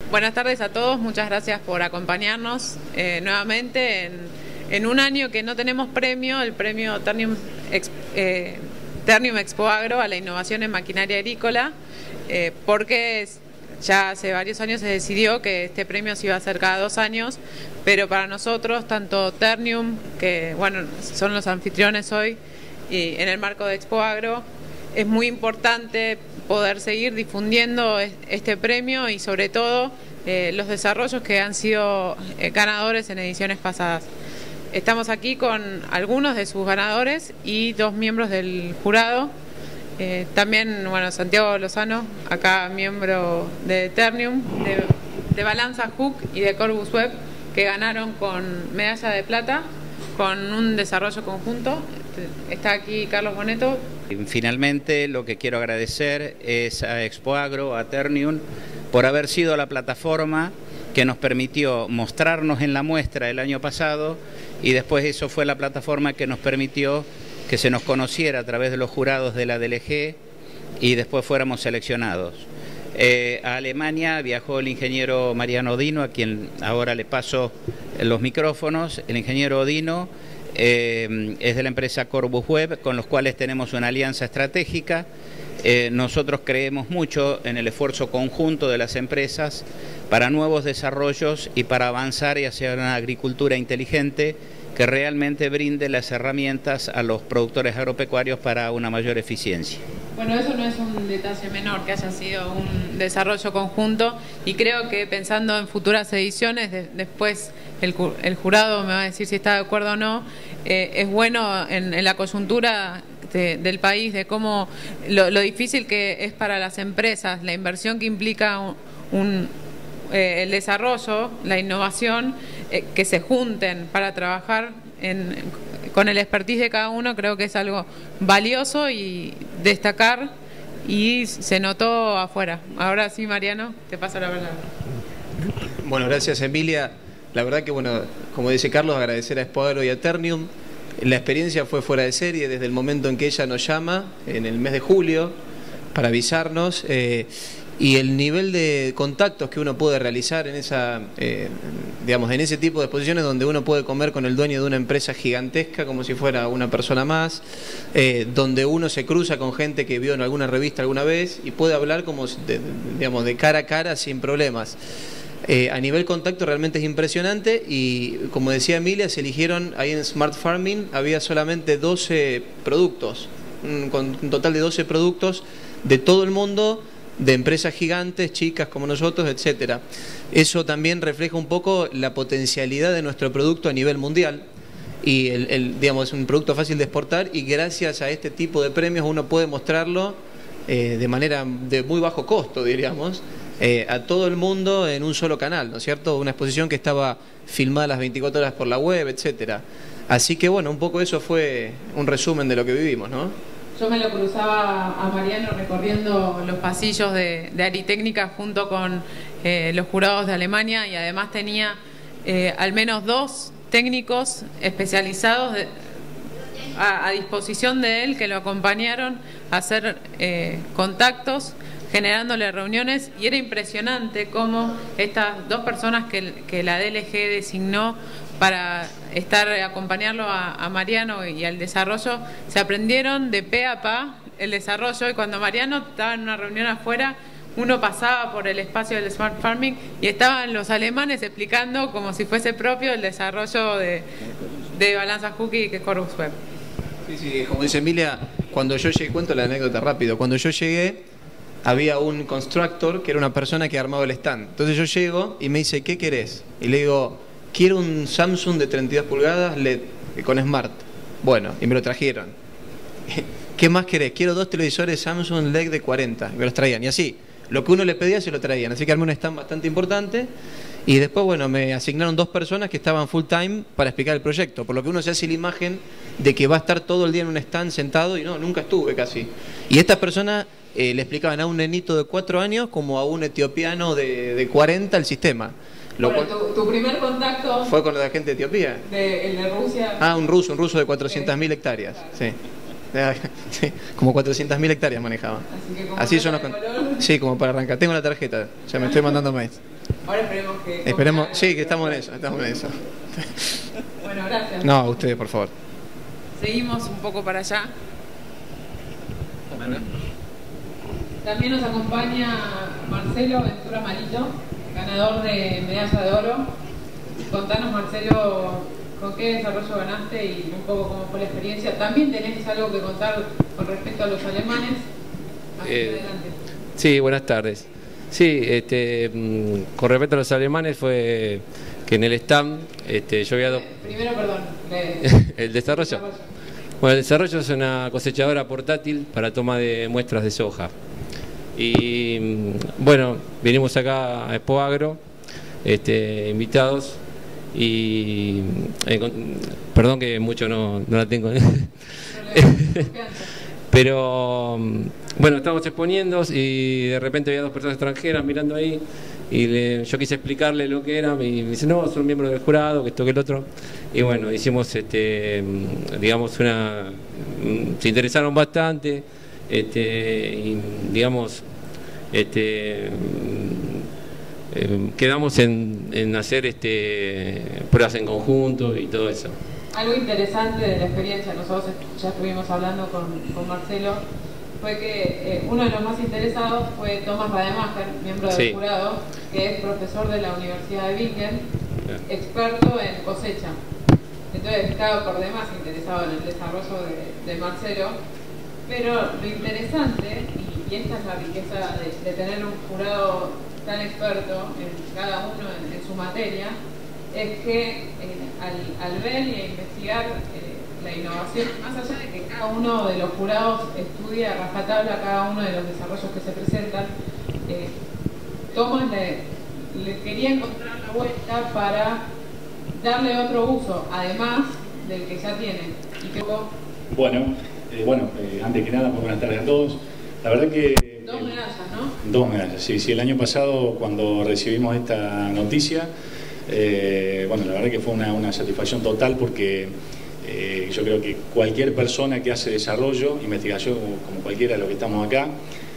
Buenas tardes a todos, muchas gracias por acompañarnos nuevamente en un año que no tenemos premio, el premio Ternium Expo Agro a la innovación en maquinaria agrícola, porque ya hace varios años se decidió que este premio se iba a hacer cada 2 años, pero para nosotros, tanto Ternium, que bueno, son los anfitriones hoy, y en el marco de Expo Agro, es muy importante poder seguir difundiendo este premio y sobre todo los desarrollos que han sido ganadores en ediciones pasadas. Estamos aquí con algunos de sus ganadores y 2 miembros del jurado. También, bueno, Santiago Lozano, acá miembro de Ternium, de Balanza Hook y de Corbus Web, que ganaron con medalla de plata con un desarrollo conjunto. Está aquí Carlos Boneto. Finalmente, lo que quiero agradecer es a Expo Agro, a Ternium, por haber sido la plataforma que nos permitió mostrarnos en la muestra el año pasado, y después eso fue la plataforma que nos permitió que se nos conociera a través de los jurados de la DLG y después fuéramos seleccionados. A Alemania viajó el ingeniero Mariano Odino, a quien ahora le paso los micrófonos. El ingeniero Odino es de la empresa Corbus Web, con los cuales tenemos una alianza estratégica. Nosotros creemos mucho en el esfuerzo conjunto de las empresas para nuevos desarrollos y para avanzar y hacia una agricultura inteligente que realmente brinde las herramientas a los productores agropecuarios para una mayor eficiencia. Bueno, eso no es un detalle menor que haya sido un desarrollo conjunto, y creo que pensando en futuras ediciones, después el jurado me va a decir si está de acuerdo o no, es bueno en la coyuntura del país, de cómo lo difícil que es para las empresas, la inversión que implica el desarrollo, la innovación, que se junten para trabajar con el expertise de cada uno. Creo que es algo valioso y destacar, y se notó afuera. Ahora sí, Mariano, te paso la palabra. Bueno, gracias, Emilia. La verdad que, bueno, como dice Carlos, agradecer a Expo Agro y a Ternium. La experiencia fue fuera de serie desde el momento en que ella nos llama, en el mes de julio, para avisarnos, y el nivel de contactos que uno puede realizar en en ese tipo de exposiciones, donde uno puede comer con el dueño de una empresa gigantesca como si fuera una persona más, donde uno se cruza con gente que vio en alguna revista alguna vez y puede hablar como de cara a cara sin problemas. A nivel contacto realmente es impresionante, y como decía Emilia, se eligieron ahí en Smart Farming, había solamente 12 productos, un total de 12 productos de todo el mundo, de empresas gigantes, chicas como nosotros, etcétera. Eso también refleja un poco la potencialidad de nuestro producto a nivel mundial, y es un producto fácil de exportar, y gracias a este tipo de premios uno puede mostrarlo de manera de muy bajo costo, diríamos, a todo el mundo en un solo canal, ¿no es cierto? Una exposición que estaba filmada las 24 horas por la web, etcétera. Así que bueno, un poco eso fue un resumen de lo que vivimos, ¿no? Yo me lo cruzaba a Mariano recorriendo los pasillos de Aritécnica junto con los jurados de Alemania, y además tenía al menos 2 técnicos especializados a disposición de él, que lo acompañaron a hacer contactos, generándole reuniones, y era impresionante cómo estas 2 personas que la DLG designó para acompañarlo a Mariano y al desarrollo, se aprendieron de pe a pa el desarrollo, y cuando Mariano estaba en una reunión afuera, uno pasaba por el espacio del Smart Farming y estaban los alemanes explicando como si fuese propio el desarrollo de Balanza Hook y Corbus Web. Sí, como dice Emilia, cuando yo llegué, cuento la anécdota rápido, cuando yo llegué había un constructor que era una persona que armaba el stand. Entonces yo llego y me dice, ¿qué querés? Y le digo, quiero un Samsung de 32 pulgadas LED con Smart. Bueno, y me lo trajeron. ¿Qué más querés? Quiero 2 televisores Samsung LED de 40. Y me los traían. Y así, lo que uno le pedía se lo traían. Así que armé un stand bastante importante. Y después, bueno, me asignaron 2 personas que estaban full time para explicar el proyecto. Por lo que uno se hace la imagen de que va a estar todo el día en un stand sentado, y no, nunca estuve casi. Y estas personas le explicaban a un nenito de 4 años como a un etiopiano de 40 el sistema. Bueno, tu primer contacto fue con la gente de Etiopía. El de Rusia. Ah, un ruso de 400.000 hectáreas. Sí. Sí, como 400.000 hectáreas manejaba. Así que como así son los... Sí, como para arrancar. Tengo la tarjeta, ya me estoy mandando mails. Ahora esperemos que... Esperemos, sí, que estamos en eso, estamos en eso. Bueno, gracias. No, a ustedes, por favor. Seguimos un poco para allá. También nos acompaña Marcelo Ventura Malito, ganador de medalla de oro. Contanos, Marcelo, con qué desarrollo ganaste y un poco cómo fue la experiencia. También tenés algo que contar con respecto a los alemanes. Adelante. Sí, buenas tardes. Sí, con respecto a los alemanes fue que en el stand yo había dado... Primero, perdón. El desarrollo. Bueno, el desarrollo es una cosechadora portátil para toma de muestras de soja. Y bueno, vinimos acá a Expoagro, invitados, y perdón que mucho no la tengo. Pero bueno, estábamos exponiendo y de repente había dos personas extranjeras mirando ahí y yo quise explicarle lo que era y me dice, no, son miembros del jurado, que esto, que el otro. Y bueno, hicimos, digamos, se interesaron bastante, y digamos, quedamos en hacer pruebas en conjunto y todo eso. Algo interesante de la experiencia, nosotros ya estuvimos hablando con Marcelo, fue que uno de los más interesados fue Thomas Rademacher, miembro del jurado, que es profesor de la Universidad de Bingen, experto en cosecha. Entonces estaba por demás interesado en el desarrollo de Marcelo, pero lo interesante, y esta es la riqueza de tener un jurado tan experto en cada uno en su materia, es que al ver y a investigar la innovación, más allá de que cada uno de los jurados estudia a rajatabla cada uno de los desarrollos que se presentan, Thomas le quería encontrar la vuelta para darle otro uso, además del que ya tiene. Bueno, antes que nada, muy buenas tardes a todos. La verdad que... Dos medallas, ¿no? Dos medallas, sí. El año pasado, cuando recibimos esta noticia, la verdad que fue una satisfacción total porque yo creo que cualquier persona que hace desarrollo, investigación, como cualquiera de los que estamos acá,